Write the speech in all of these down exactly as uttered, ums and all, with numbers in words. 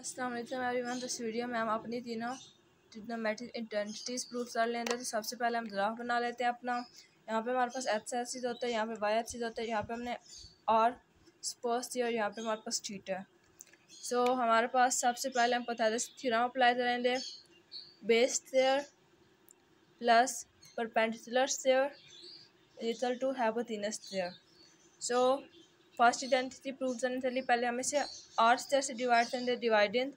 अस्सलाम वालेकुम एवरीवन। तो इस वीडियो में हम अपनी तीनों ट्रिग्नोमेट्रिक आइडेंटिटीज प्रूव कर लेंगे। तो सबसे पहले हम ग्राफ बना लेते हैं अपना। यहाँ पे हमारे पास एक्स एक्सिस होता है, यहाँ पे वाई एक्सिस होता है, यहाँ पे हमने आर सपोज थी और यहाँ पे हमारे पास थीटा है। सो so, हमारे पास सबसे पहले हम पाइथागोरस थ्योरम अप्लाई करेंगे। Base theorem plus perpendicular theorem equal to hypotenuse theorem. So first identity prove करने के लिए पहले हमें से आर स्टेयर से डिवाइड करेंगे, dividing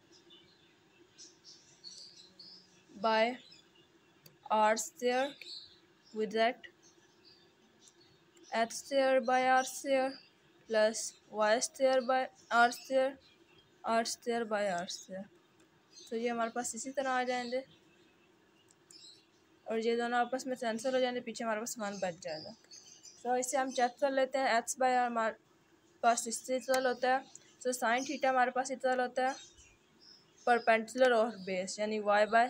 by R square with that x square by r square plus y square by r square r square by r square। तो ये हमारे पास इसी तरह आ जाएंगे और ये दोनों आपस में कैंसिल हो जाएंगे, पीछे हमारे पास वन बच जाएगा। तो इसे हम चेक कर लेते हैं। एक्स बाय आर हमारे पास इससे इक्वल होता है, तो साइन थीटा हमारे पास इक्वल होता है परपेंडिकुलर और बेस यानी Y by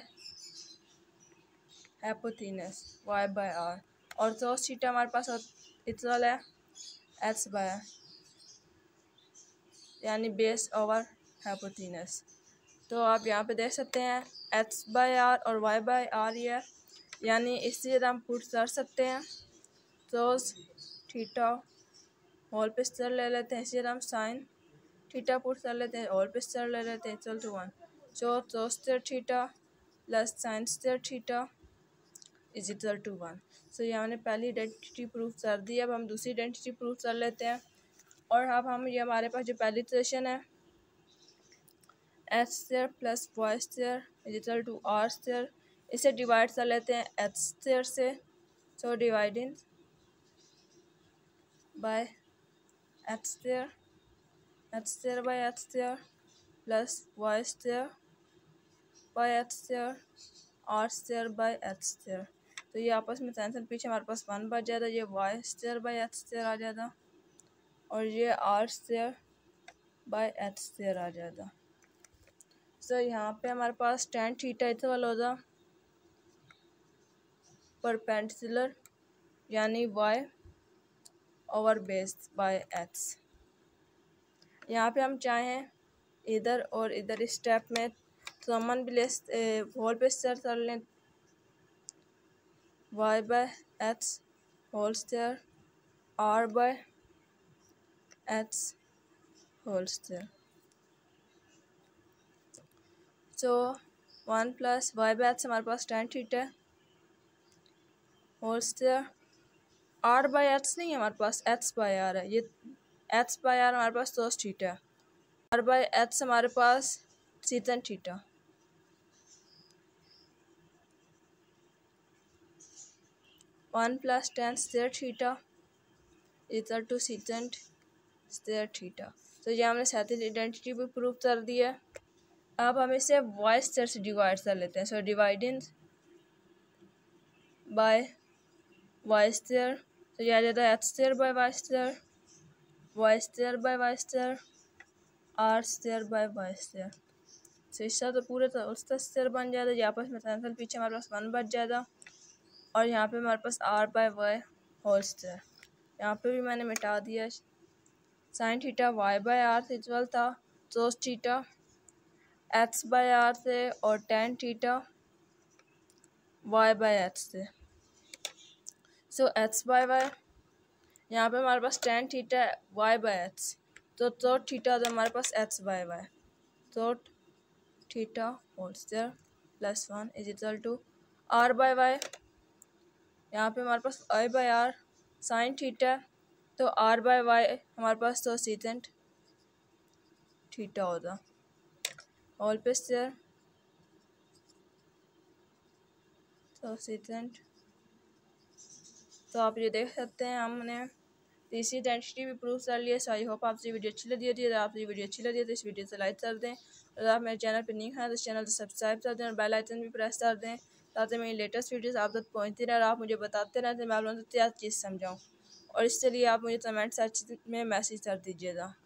hypotenuse Y by R, और तो थीटा हमारे पास इक्वल है एक्स बाय यानी बेस ओवर हाइपोटेनस। तो आप यहाँ पे देख सकते हैं एक्स बाय आर और वाई बाय आर ये यानी इससे हम पुट कर सकते हैं। तो थीटा होल पे स्तर ले लेते हैं, इसी हम साइन थीटा पुट कर लेते हैं, होल पे स्तर ले लेते हैं इक्वल टू वन। सो तो square theta plus sine square theta is equal to one. So ये हमने पहली आइडेंटिटी प्रूव कर दी। अब हम दूसरी आइडेंटिटी प्रूव कर लेते हैं। और अब हम ये हमारे पास जो पहली इक्वेशन है X square plus Y square is equal to R square, इसे डिवाइड कर लेते हैं एक्स स्क्वायर से। So dividing by X square X square by X square plus Y square by X square R square by X square. तो ये आपस में cancel, पीछे हमारे पास वन बच जाता, ये Y square by X square आ जाता और ये R square by X square आ जाता। सो यहाँ पे हमारे पास टेन थीटा इक्वल होगा परपेंडिकुलर यानी Y over base by X. यहाँ पे हम चाहें इधर और इधर इस स्टेप में कॉमन भी ले होल पे स्क्वायर कर लें, Y by X whole square R by X whole square. So one plus Y by X हमारे पास tan theta whole square, R by X नहीं है हमारे पास, एक्स बाय आर है, ये एक्स बाय आर हमारे पास तो थीटा है, आर बाय एक्स हमारे पास sec theta. One plus tan square theta equal to sec square theta. तो ये हमने सेकंड आइडेंटिटी भी प्रूव कर दी है। अब हम इसे वाई स्क्वायर से डिवाइड कर लेते हैं। So dividing by Y square, तो यह आ जाता है X square by Y square Y square by Y square R square by Y square. तो इसका तो पूरे तो उसका स्क्वायर बन जाएगा, ये आपस में कैंसिल, पीछे हमारे पास वन बच जाएगा और यहाँ पे हमारे पास R by Y whole square, यहाँ पे भी मैंने मिटा दिया। Sine theta Y by R से इक्वल था तो थीटा एक्स बाय आर से और tan theta Y by X से। सो एक्स बाय वाई यहाँ पे हमारे पास tan theta Y by X, तो तो थीटा तो हमारे पास X by Y, cot theta whole square plus one is equal to R by Y, यहाँ पे हमारे पास Y by R sine theta, तो आर बाय वाई हमारे पास तो सीकेंट थीटा होगा होल पे स्क्वायर, तो सीकेंट। तो आप ये देख सकते हैं हमने तीसरी आइडेंटिटी भी प्रूव कर लिया। सो आई होप आपसे वीडियो अच्छी लगी थी। अगर आपको ये वीडियो अच्छी लगी है तो इस वीडियो से लाइक कर दें, और आप मेरे चैनल पर नहीं हैं तो इस चैनल को सब्सक्राइब कर दें और बेल आइकन भी प्रेस कर दें ताकि मेरी लेटेस्ट वीडियोस आप तक पहुँचती रहे और आप मुझे बताते रहें तो मैं आप लोगों को क्या चीज़ समझाऊँ। और इसके लिए आप मुझे कमेंट सेक्शन में मैसेज कर दीजिएगा।